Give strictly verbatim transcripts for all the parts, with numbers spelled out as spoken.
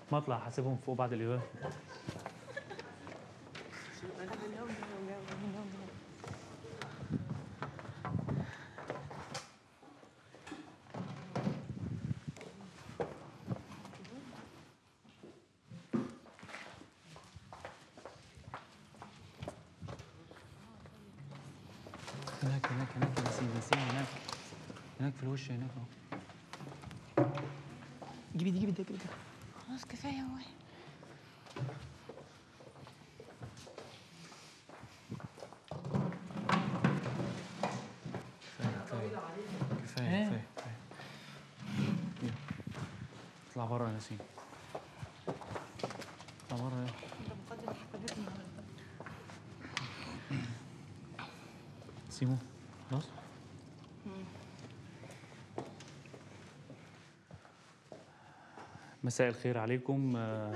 ما اطلع حاسبهم فوق بعد الايفنت. هناك هناك هناك نسيم نسيم هناك هناك في الوش هناك اهو. جيبي دي جيبي ده جيبي ده. خلاص كفايه هو. كفايه كفايه كفايه كفايه. اطلع بره يا نسيم. اطلع بره يلا. انت مقدم حفلات النهارده. سيمو خلاص. مساء الخير عليكم.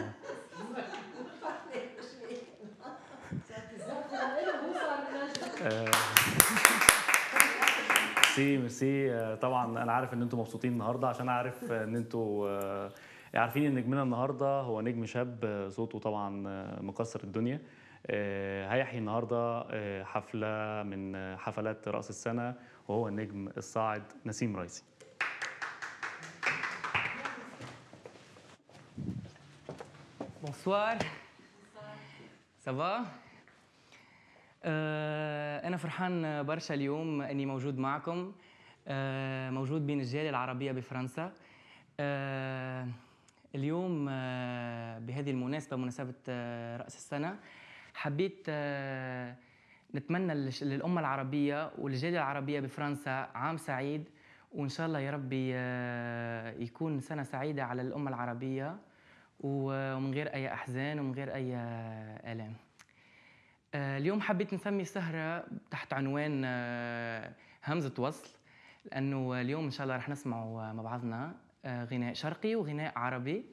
ميرسي ميرسي. طبعا انا عارف ان انتم مبسوطين النهارده عشان عارف ان انتم عارفين ان نجمنا النهارده هو نجم شاب صوته طبعا مكسر الدنيا. هيحيي النهارده حفله من حفلات راس السنه وهو النجم الصاعد نسيم رايسي. بونسوار. سافا. أنا فرحان برشا اليوم إني موجود معكم، موجود بين الجالية العربية بفرنسا. اليوم بهذه المناسبة، مناسبة رأس السنة، حبيت نتمنى للأمة العربية والجالية العربية بفرنسا عام سعيد، وإن شاء الله يا ربي يكون سنة سعيدة على الأمة العربية ومن غير أي أحزان ومن غير أي آلام. اليوم حبيت نسمي السهرة تحت عنوان همزة وصل، لأنه اليوم إن شاء الله رح نسمعوا مع بعضنا غناء شرقي وغناء عربي.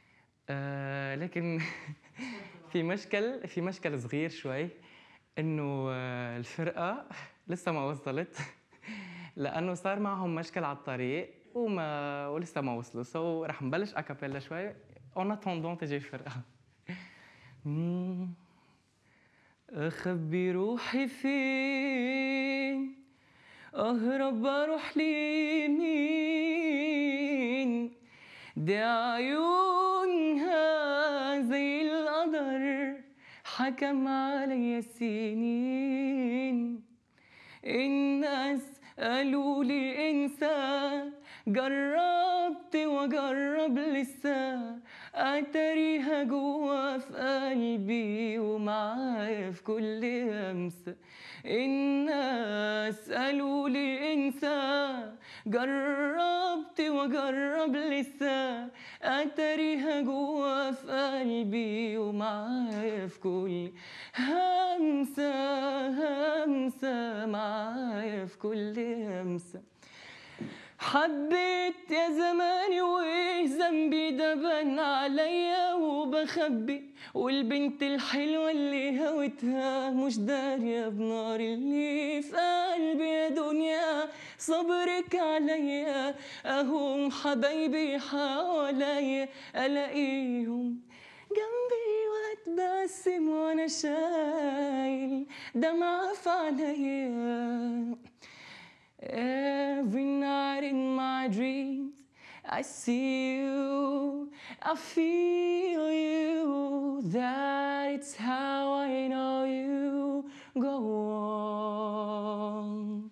لكن في مشكل في مشكل صغير شوي، إنه الفرقة لسه ما وصلت لأنه صار معهم مشكل على الطريق وما ولسه ما وصلوا، سو رح نبلش أكابيلا شوي اون اتوندون تجي الفرقة. أخبي روحي فين، أهرب أروح لمين، دي عيونها زي القدر حكم علي سنين. الناس قالوا لي انسى، جربت واجرب لسه، اتاريها جوا في قلبي ومعايا في كل همسه. الناس قالوا لي انسى، جربت واجرب لسه، اتاريها جوا في قلبي ومعايا في كل همسه همسه معايا في كل همسه. حبيت يا زماني وايه ذنبي، ده بان عليا وبخبي، والبنت الحلوه اللي هوتها مش داريه بنار اللي في قلبي. يا دنيا صبرك عليا، اهم حبايبي حواليا، الاقيهم جنبي واتبسم وانا شايل دمعة في عينيا. Every night in my dreams I see you, I feel you, that it's how I know you. Go on.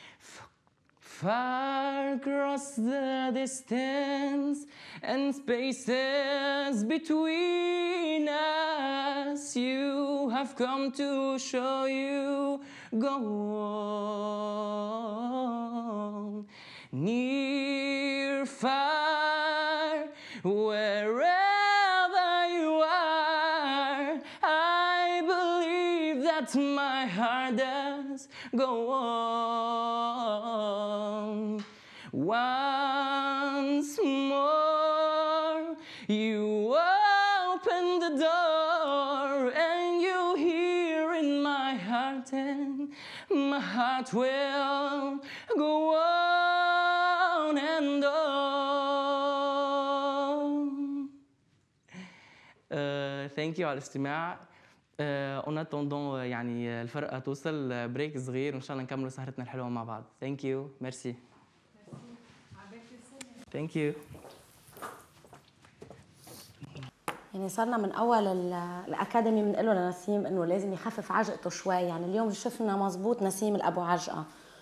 Far across the distance and spaces between us, you have come to show you. Go on. Near, far, wherever you are, I believe that my heart does. Go on. Once more you open the door and you hear in my heart, and my heart will go on and on. ثانك يو على الاستماع. اون اتوندون يعني الفرقه توصل بريك صغير وان شاء الله نكملوا سهرتنا الحلوه مع بعض. ثانك يو. ميرسي. ثانك يو. يعني صرنا من اول الاكاديمي بنقول له لنسيم انه لازم يخفف عجقته شوي. يعني اليوم شفنا مزبوط نسيم الابو عجقه.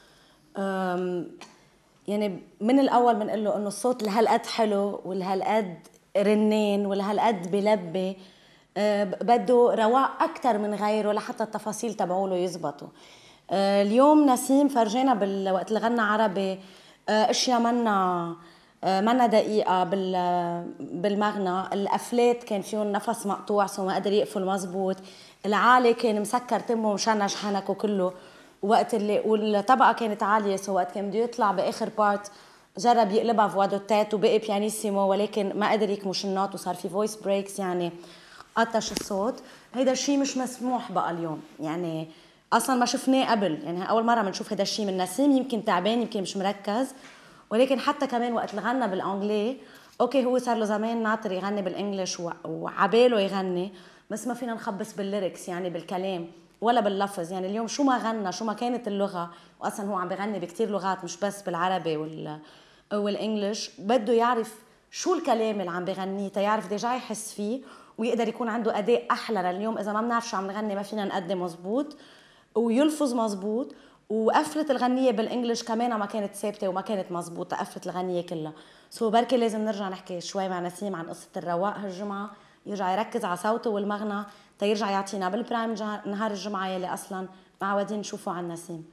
يعني من الاول بنقول له انه الصوت لهالقد حلو ولهالقد رنين ولهالقد بلبي، بده رواق اكثر من غيره لحتى التفاصيل تبعوله يزبطوا. اليوم نسيم فرجينا بالوقت اللي غنى عربي اشياء منا منا دقيقة بالمغنى. القفلات كان فيهم نفس مقطوع سو ما قدر يقفل مزبوط. العالي كان مسكر تمه ومشنش حنكه كله وقت اللي، والطبقة كانت عالية سو وقت كان بده يطلع باخر بارت جرب يقلبها فوادو تات وبقي بيانيسيمو ولكن ما قدر يكمش النوت وصار في فويس بريكس يعني قطش الصوت. هيدا الشيء مش مسموح بقى اليوم، يعني اصلا ما شفناه قبل. يعني اول مرة بنشوف هيدا الشيء من نسيم. يمكن تعبان يمكن مش مركز، ولكن حتى كمان وقت اللي غنى بالانجلي اوكي هو صار له زمان ناطر يغني بالانجلش وعباله يغني، بس ما فينا نخبص بالليركس يعني بالكلام ولا باللفظ. يعني اليوم شو ما غنى شو ما كانت اللغه، واصلا هو عم بغني بكتير لغات مش بس بالعربي وال والانجلش، بده يعرف شو الكلام اللي عم بغنيه تيعرف ديجا يحس فيه ويقدر يكون عنده اداء احلى لليوم. اذا ما بنعرف شو عم نغني ما فينا نقدم مزبوط ويلفظ مزبوط. وقفلة الغنية بالانجلش كمان ما كانت ثابتة وما كانت مزبوطة قفلة الغنية كلها. سو بركي لازم نرجع نحكي شوي مع نسيم عن قصة الرواق هالجمعة، يرجع يركز على صوته والمغنى تيرجع يعطينا بالبرايم نهار الجمعة يلي أصلا معودين نشوفه عن نسيم.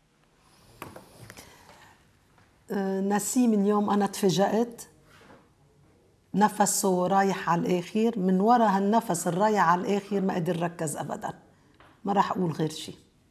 نسيم اليوم أنا تفاجأت، نفسه رايح على الآخر، من وراء هالنفس الرايح على الآخر ما قدر ركز أبدا. ما راح أقول غير شيء.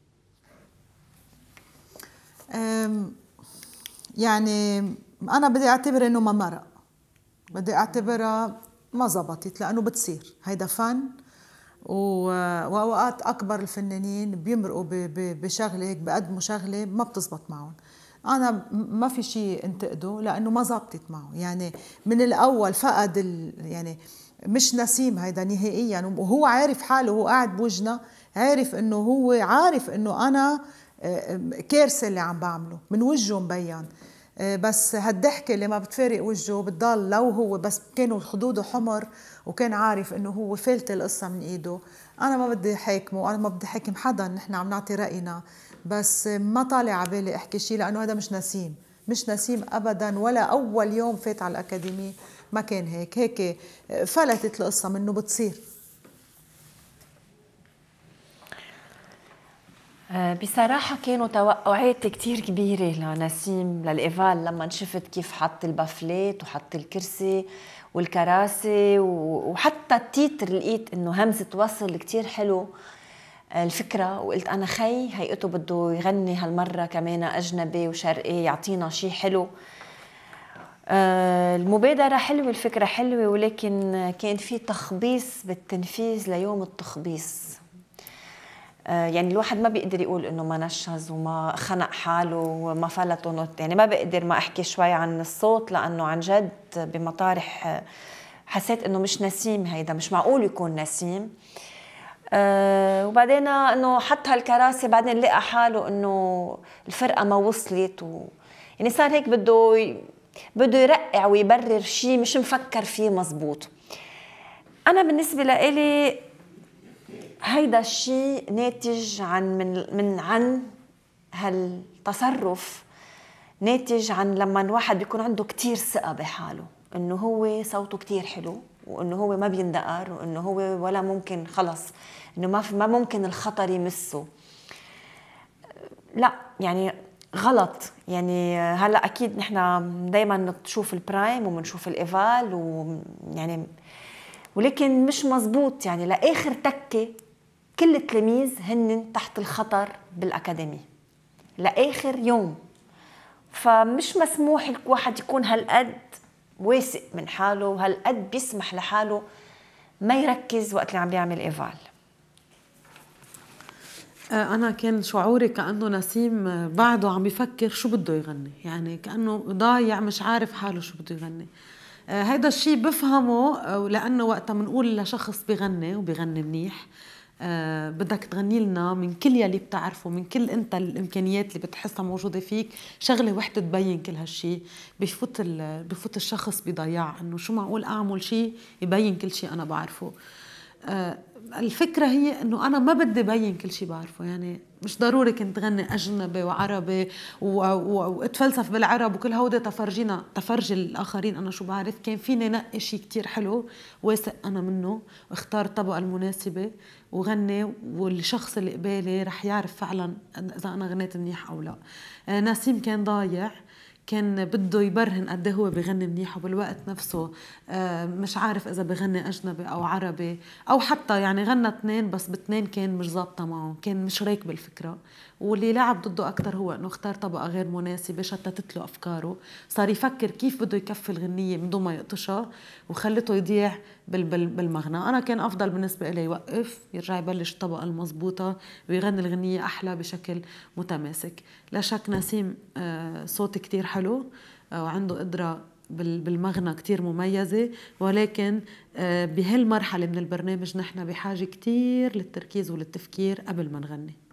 يعني أنا بدي أعتبر إنه ما مرق، بدي أعتبرها ما زبطت لأنه بتصير هيدا فن. وأوقات أكبر الفنانين بيمرقوا بشغلة هيك بقدموا شغلة ما بتزبط معهم. أنا ما في شيء انتقده لأنه ما زبطت معه. يعني من الأول فقد يعني مش نسيم هيدا نهائيا، وهو عارف حاله وهو قاعد بوجنا، عارف إنه هو عارف إنه أنا كارثة اللي عم بعمله من وجهه مبين. بس هالضحكة اللي ما بتفارق وجهه بتضل لو هو بس كانوا خدوده حمر وكان عارف انه هو فلت القصة من ايده. انا ما بدي حاكمه وانا ما بدي حاكم حدا، نحن عم نعطي رأينا، بس ما طالع عبالي احكي شيء لانه هذا مش نسيم، مش نسيم ابدا. ولا اول يوم فات على الاكاديمية ما كان هيك، هيك فلتت القصة منه بتصير. بصراحة كانوا توقعات كتير كبيرة لنسيم للإيفال لما شفت كيف حط البافليت وحط الكرسي والكراسي وحتى التيتر لقيت إنه همزة وصل كتير حلو الفكرة، وقلت أنا خي هيئته بده يغني هالمرة كمان أجنبي وشرقي يعطينا شي حلو. المبادرة حلوة الفكرة حلوة، ولكن كان في تخبيص بالتنفيذ ليوم التخبيص. يعني الواحد ما بيقدر يقول انه ما نشز وما خنق حاله وما فلته نوت. يعني ما بقدر ما احكي شوي عن الصوت لانه عن جد بمطارح حسيت انه مش نسيم، هيدا مش معقول يكون نسيم. أه وبعدين انه حط هالكراسي بعدين لقى حاله انه الفرقه ما وصلت و... يعني صار هيك بده ي... بده يرقع ويبرر شيء مش مفكر فيه مزبوط. انا بالنسبه لإلي هيدا الشيء ناتج عن من من عن هالتصرف، ناتج عن لما الواحد بيكون عنده كتير ثقة بحاله انه هو صوته كتير حلو وانه هو ما بيندقر وانه هو ولا ممكن خلص انه ما ما ممكن الخطر يمسه. لا يعني غلط. يعني هلا اكيد نحن دائما نشوف البرايم وبنشوف الايفال ويعني ولكن مش مزبوط. يعني لاخر تكه كل التلاميذ هن تحت الخطر بالأكاديمي لآخر يوم، فمش مسموح الواحد يكون هالقد واثق من حاله وهالقد بيسمح لحاله ما يركز وقت اللي عم بيعمل إيفال. أنا كان شعوري كأنه نسيم بعده عم يفكر شو بده يغني، يعني كأنه ضايع مش عارف حاله شو بده يغني. هيدا الشيء بفهمه، لأنه وقتها بنقول لشخص بغني وبغني منيح آه بدك تغني لنا من كل يلي بتعرفه، من كل انت الامكانيات اللي بتحسها موجوده فيك، شغله وحده تبين كل هالشيء. بفوت بفوت الشخص بضياع انه شو معقول اعمل شيء يبين كل شيء انا بعرفه. آه الفكره هي انه انا ما بدي بين كل شيء بعرفه، يعني مش ضروري كنت غني اجنبي وعربي واتفلسف بالعرب وكل هودي تفرجينا تفرجي الاخرين انا شو بعرف. كان فيني نقي شيء كتير حلو واثق انا منه واختار الطبقه المناسبه وغني، والشخص اللي قبالي رح يعرف فعلا اذا انا غنيت منيح او لا. آه نسيم كان ضايع، كان بده يبرهن قد هو بغني منيح، وبالوقت نفسه مش عارف اذا بغني اجنبي او عربي او حتى يعني غنى اثنين بس باثنين كان مش ظابطه معه، كان مش رايق بالفكره. واللي لعب ضده اكثر هو انه اختار طبقه غير مناسبه شتتت له افكاره، صار يفكر كيف بده يكفي الغنيه من دون ما يقطشها وخلته يضيع بالمغنى. انا كان افضل بالنسبه لي يوقف يرجع يبلش الطبقه المضبوطه ويغني الغنيه احلى بشكل متماسك. لا شك نسيم صوت كتير حلو وعنده قدره بالمغنى كتير مميزة، ولكن بهالمرحلة من البرنامج نحن بحاجة كتير للتركيز وللتفكير قبل ما نغني.